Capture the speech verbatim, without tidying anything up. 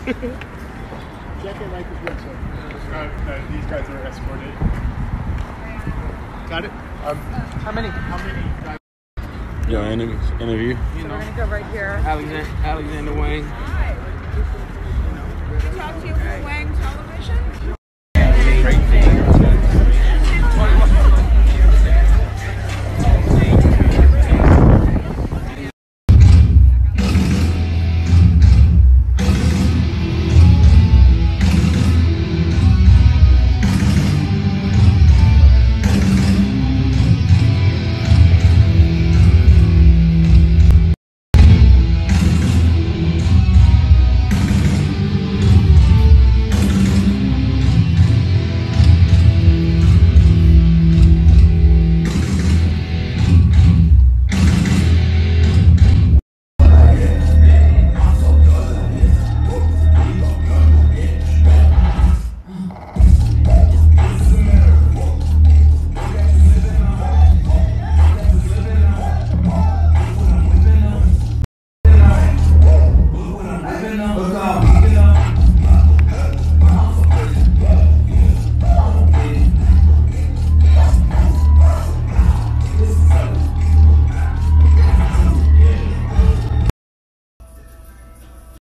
Jacket right this way, sir. Uh, uh, these guys are escorted. Got it? Um, How many? how many? Yeah, interview. interview. You So know, we're gonna go right here. Alexander, Alexander Wang. Hi. Can I talk to you from Wang Television?